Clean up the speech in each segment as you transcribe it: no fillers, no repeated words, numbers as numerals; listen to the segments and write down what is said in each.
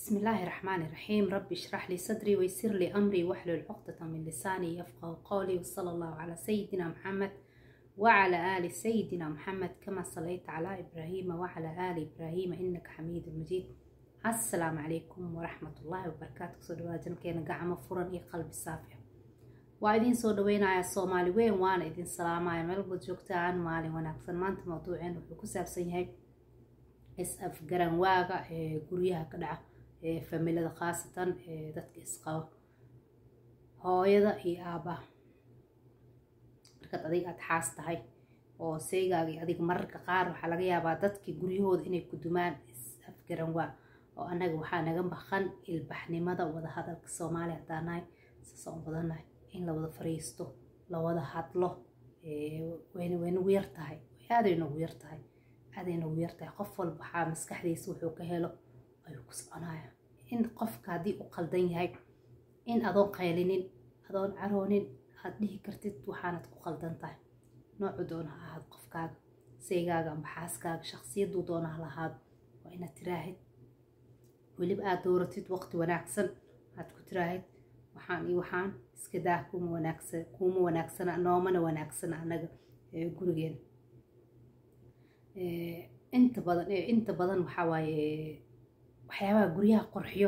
بسم الله الرحمن الرحيم. رب اشرح لي صدري ويسر لي أمري واحلل عقدة من لساني يفقه قولي. وصلى الله على سيدنا محمد وعلى آل سيدنا محمد كما صليت على إبراهيم وعلى آل إبراهيم إنك حميد مجيد. السلام عليكم ورحمة الله وبركاته. صدواجن كينا قاعمة فرن قلبي صافية وعيدين صدوين يا صومالي وين وانا إذن سلام يا ملبو جوكتان مالي وناكسن مانت موضوعين وحكو سابسين هاي اسأف قران واقع قريها كدعا familada khaasatan dadka isqabo hooyada iyo aabaha markaad adiga aad xaas tahay oo seegaagii adiga mararka qaar waxaa laga yaabaa dadkii guryahooda inay ku dumaan is-afgaran waa oo annaga waxaa naga maqan ilbaxnimada wada hadalka Soomaaliya haddaan nahay saan badanahay in la wada fariisto la wada hadlo way nagu yar tahay aaday nagu yar tahay qof walba waxaa maskaxdiisa wuxuu ka helo ayuu ku soconaya in qofka hadii uu qaldan yahay in adoon qaylinin adoon caroonin aad dhihi kartid waxaanad ku qaldan tahay noocu doona ha ahaado qofkaaga seegaaga ama xaaskaaga shakhsiyadu doona ha lahaado waa inaad tiraahid weliba aad dooratid waqti wanaagsan aad ku tiraahid waxaan iska daa kuma wanaagsana noomana wanaagsana anaga gurigeena inta badan waxaa waaye waxyaabaha guryaha qurxiyo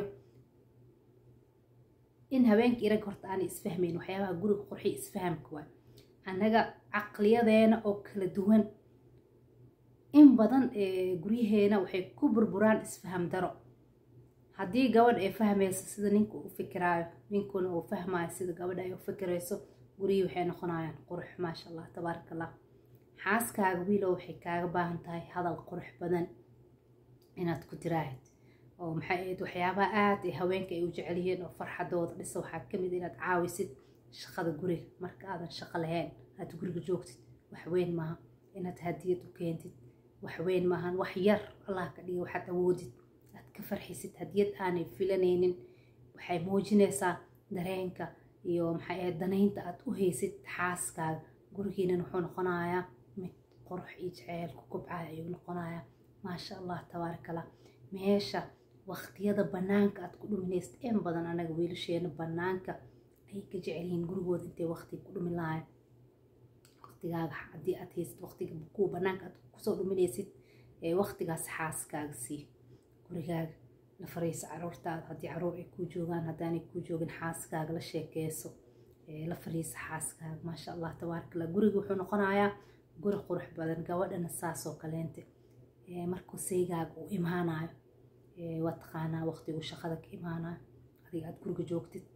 in habeenkii rag horta aan isfahmeyn waxyaabaha guriga qurxiyo isfahamka waa anaga caqliyadeena oo kala duwan in badan guryaheena waxay ku burburaan isfaham daro haddii gabadh ay fahmayso sida ninka uu fikiraayo ninkuna uu fahmaayo sida gabadha ay u fikirayso guriyihii waxay noqonayaan qurux maasha allah tabaaraka allah xaaskaaga wiilow waxay kaaga baahan tahay hadal qurux badan inaad ku tiraahid oo maxay ahayd waxyaabaha aad ay haweenka ay u jecel yihiin oo farxadooda dhisa waxaa ka mid inaad caawisid shaqada guriga marka aadan shaqo lahayn aad guriga joogtid wax weyn maaha inaad hadiyad u keentid wax weyn maahan wax yar allah ka dhigo waxaad awoodid aad ka farxisid hadiyad aanay filanaynin waxay muujinaysaa dareenka iyo maxay ahayd danaynta aad u haysid xaaskaaga gurigiina wuxuu noqonayaa mid qurux iyo jacayl ku kobcaya ayuu noqonayaa maasha allah tabaaraka allah meesha waqtiyada banaanka aad ku dhuminaysid in badan anaga wiilasheena banaanka ay ka jecel yihiin gurigooda intay waqti ku dhumin lahayn waqtigaaga haddii aad haysid waqtiga kuwa banaanka aad kusoo dhuminaysid waqtigaas xaaskaaga sii gurigaaga la fariiso caruurtaada haddii caruur ay kuu joogaan haddaanay kuu joogin xaaskaaga la sheekeyso la fariiso xaaskaaga maasha allah tabaaraka allah guriga wuxuu noqonayaa guri qurux badan gabadhana saasoo kaleente markuu seygaaga uu imaanayo waa taqaanaa waqtigu shaqada ka imaanayo adiga aad guriga joogtid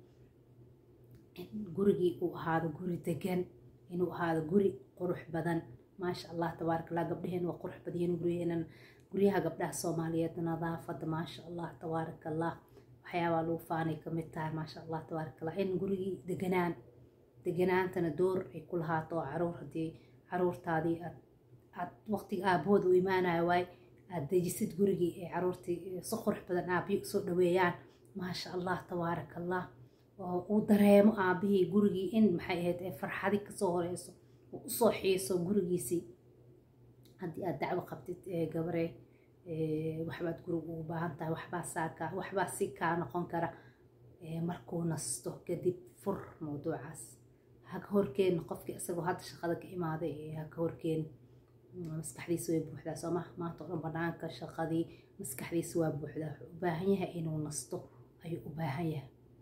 in gurigii uu ahaado guri degan inuu ahaado guri qurux badan maasha allah tabaaraka allah gabdhaheen waa qurux badan guryaha gabdhaha Soomaaliyeed nadaafada maasha allah tabaaraka allah waxyaabaa lagu faanay ka mid tahay maasha allah tabaaraka allah in gurigii deganaantana door ay ku lahaato caruur haddii caruurtaadii aad waqtiga aabood u imaanayo waay aad dejisid gurigii ee caruurtii si qurux badan aabihi usoo dhaweeyaan maasha allah tabaaraka allah oo uu dareemo aabihii gurigii in maxay ahayd ee farxadi kasoo horeyso oo usoo xiiso gurigiisii haddii aad dacwo qabtid gabaree waxbaad guriga ugu baahan tahay waxbaa si kaa noqon kara markuu nasto kadib fur mawduucaas ha ka horkeen qofkii isagoo hadda shaqada ka imaaday ha ka horkeen maskaxdiisa way buuxdaa sooma maanta oo dhan banaanka shaqadii maskaxdiisa waa buuxdaa wuxuu u baahan yahay inuu nasto ayuu u baahan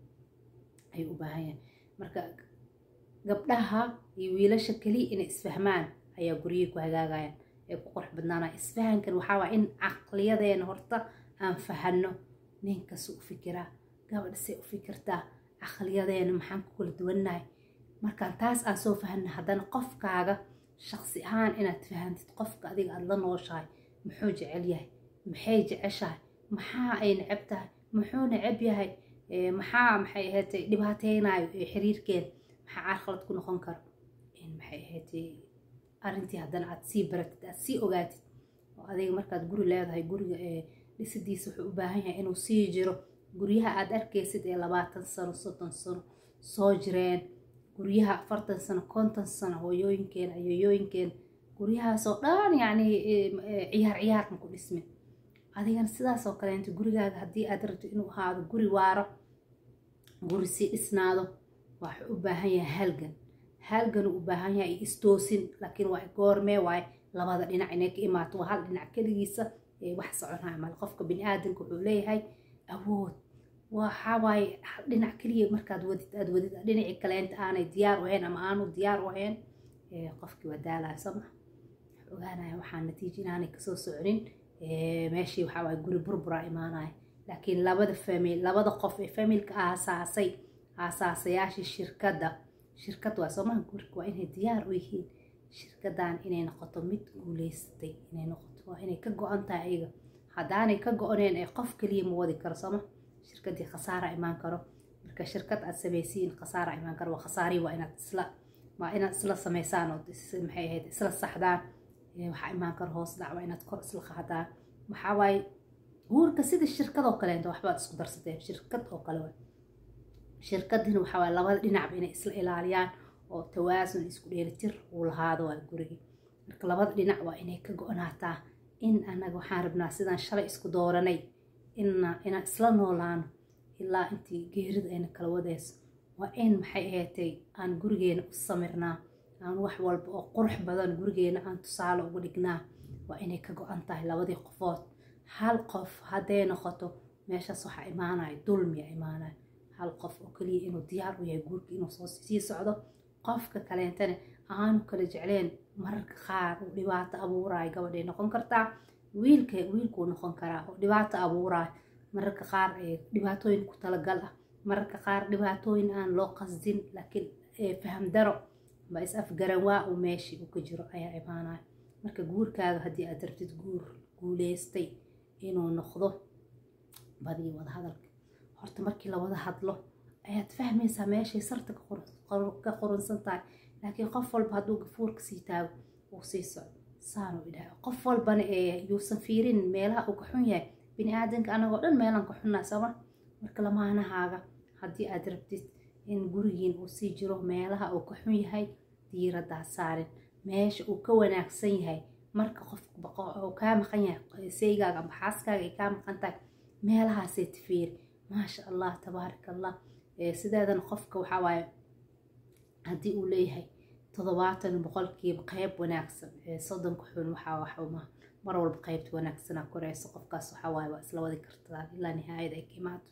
yahay marka gabdhaha iyo wiilasha kaliya inay isfahmaan ayaa guriyihii ku hagaagayaan ee ku qurux badnaanaya isfahankan waxaa waa in caqliyadeena horta aan fahano ninkasu u fikiraa gabadha say u fikirtaa caqliyadeena maxaan ku kala duwannahay markaan taas aan soo fahanna haddana qofkaaga shakhsi ahaan inaad fahantid qofka adiga aad la nooshahay muxuu jecel yahay maxay jeceshahay maxaa ay necab tahay muxuu necab yahay maxay ahayd dhibaateynayo xiriirkeen maxaa carqalad ku noqon karo maxay ahayd arrintii haddana aad sii baratid aad sii ogaatid oo adiga markaad guri leedahay guriga dhisidiisa wuxuu u baahan yahay inuu sii jiro guryaha aad arkaysid 20 sano 30 sano soo jireen guryaha 40 sano 50 sano hooyooyinkeen guryahaasoo dhan yani ciyaar ma ku dhismin adigana sidaas oo kale inta gurigaaga haddii aad rabto inuu ahaado guri waaro guri si dhisnaado waxuu u baahan yahay halgan u baahan yahay istoosin laakiin waa goormee waay labada dhinac inay ka imaato waa hal dhinac keligiisa wax soconaya mal qofka bini'aadanka wuxuu leeyahay awood waxa waaye hal dhinac keliya markaad wadid dhinacii kaleenta aanay diyaar u ahayn ama aanu diyaar u ahayn qofkii waa daalaya soo ma ogaanaya waxaan natiijo inaanay kasoo soconin meeshii waxaa waaye guri burbura imaanaya laakiin labada qof ee familka aasaasayaashii shirkad waa soo maha guriga waa inay diyaar u yihiin shirkadan inay noqoto mid guuleysatay inay noqoto waa inay ka go-an tahay ayaga haddaanay ka go-oneen ee qof keliya ma wadi karo sooma shirkadii khasaara imaan karo marka shirkad aad samaysiin khasaara imaan karo waa khasaarii waa inaad isla samaysaan oo maxay ahayd isla saxdaan waxaa imaan karo hoos dhac waa inaad kor isla qaadaan waxaa waaye guurka sida shirkad oo kaleento waxbaad isku darsateen shirkad oo kale waa shirkadina waxaa waaye labada dhinacba inay isla ilaaliyaan oo tawaasun isku dheelitir uu lahaado waa gurigii marka labada dhinac waa inay ka go-naataa in anaga waxaan rabnaa sidaan shalay isku dooranay inaan isla noolaano ilaa intii geerida ayna kala wadayso waa in maxay ahaatay aan gurigeena u samirnaa aan wax walba oo qurux badan gurigeena aan tusaale ugu dhignaa waa inay ka go-an tahay labadii qofood hal qof hadday noqoto meeshaas waxaa imaanaya dulmiya imaanaya hal qof oo keliya inuu diyaar u yahay guurka inuu sii socdo qofka kaleentana aanu kala jecleen mararka qaar uu dhibaato abuuraayo gabadhay noqon kartaa wiilkuu noqon karaa oo dhibaato abuuraayo mararka qaar dhibaatooyin ku talagal ah mararka qaar dhibaatooyin aan loo qasdin laakiin faham daro ba is afgaran waa uu meeshii uu ka jiro ayaa imaanaya marka guurkaaga haddii aad rabtid guur guuleystay inuu noqdo badii wada hadalka horta markii la wada hadlo ayaad fahmaysaa meeshay sarta ka qorunsan tahay laakiin qof walba hadduu gafuurka sii taago uu sii socdo saanu idhaha qof walbana yuusan fiirin meelaha uu ka xun yahay bini'aadanka anagoo dhan meelaan ka xunnaa sama marka lamaanahaaga haddii aad rabtid in gurigiin uu sii jiro meelaha uu ka xun yahay diiraddaa saarin meesha uu ka wanaagsan yahay marka qofka uu kaa maqan yahay saygaaga ama xaaskaaga ay kaa maqan tahay meelahaasay tafiiri maasha allah tabaaraka allah sideedan qofka waxaa waaye haddii uu leeyahay 70% qayb wanaagsan 30 xun waxaa mar walba qaybta wanaagsanaa korayso qofkaas waxaa waaye waa isla wadi kartaa ilaa nihaayada ay ka imaato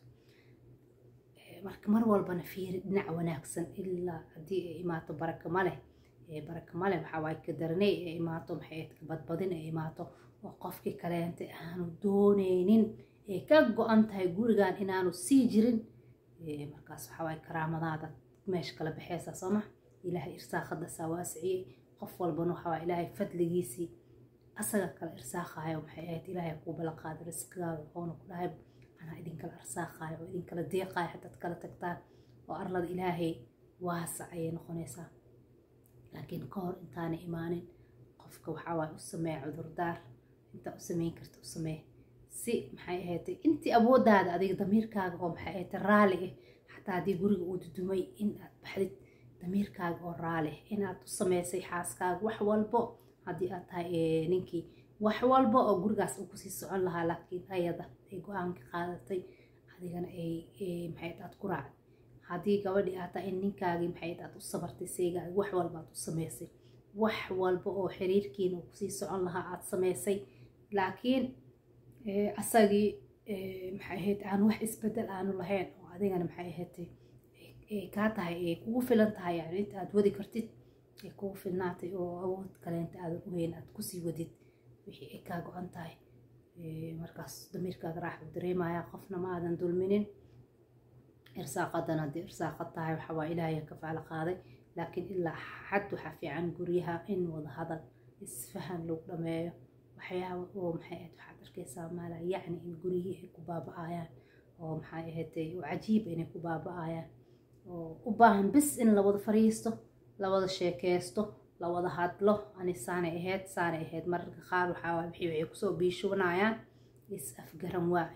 marka mar walbana fiiri dhinac wanaagsan ilaa haddii ay imaato baraka ma leh waxaa waaye ka daranay ay imaato maxay ka badbadin ay imaato oo qofkii kaleenta aanu doonaynin ee ka go-an tahay gurigan inaanu sii jirin markaas waxaa waaye karaamadaada meesha kala baxaysa soo ma ilaahay irsaaqada saa waasiciyey qof walbana waxaa waaye ilaahay fadligiisii asaga kala irsaaqaayo maxay ahayd ilaahay kuu bala qaada risqigaaga oona ku dhahay anaa idinkala irsaaqaayo oo idinkala deeqaayo haddaad kala tagtaan oo arlada ilaahay waasac ayay noqonaysaa laakiin ka hor intaanay imaanin qofka waxaa waaye u sameeya cudurdaar intaa u sameyn karta u samee si maxay ahayd intii awooddaada adiga damiirkaaga oo maxay ahayd raali ah xataa haddii guriga uu dudumay in aad baxdid damiirkaaga oo raali ah inaad u sameysay xaaskaaga wax walbo haddii aad tahay ninkii wax walba oo gurigaas uu kusii socon lahaa laakiin ayada ay go-aanka qaadatay adigana maxay aad ku raacday haddii gabadhii aad tahay in ninkaagii maxay aad u sabartay seygaaga wax walba aad u sameysay wax walba oo xiriirkiina uu kusii socon lahaa aad sameysay laakiin asagii maxay ahayd aan wax isbedel aanu lahayn oo adigana maxay ahayd kaa tahay kugu filan tahay yani inta aad wadi kartid kugu filnaatay oo awood kaleenta aadan u hayn aad kusii wadid wixii ay kaa go-an tahay markaas damiirkaaga raaxa u dareemaya qofna ma aadan dulminin irsaaqadan haddii irsaaqad tahay waxaa waa ilaahay kafaalo qaaday laakiin ilaa xad waxaa fiican guryaha in wada hadal isfahan lagu dhameeyo waxyaaba oo maxay ahayd waxaad arkaysaa maala yacni in guryihii ay ku baaba'ayaan oo maxay ahayd cajiib inay ku baaba'ayaan oo u baahan bis in la wada fariisto la wada sheekeysto la wada hadlo ani saanay ahayd mararka qaar waxaa waxay kusoo biishubanayaan is afgaran waa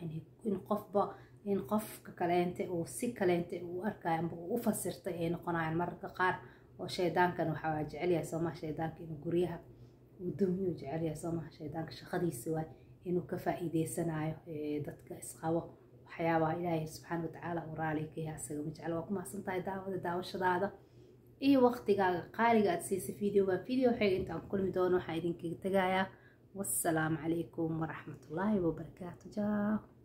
in qofka kaleente uu si kaleente uu arkayo amba uu u fasirtay ay noqonayaan mararka qaar oo shaydaankan waxaa waa jecel yahay soomaa shaydaanka inuu guryaha uu dumiyo jecel yahay soomaa shaydaanka shaqadiisa waa inuu ka faa'iideysanayo dadka isqabo waxyaabaha ilaahay subxaana watacaala uu raali ka yahay asaga ma jecla. waa ku mahadsan tahay daawashadaada iyo waqtigaaga qaaliga aad siisay videoga xeega intaan kulmi doono waxaan idinkaga tagayaa. wassalaamu calaykum waraxmatullaahi wabarakaatu.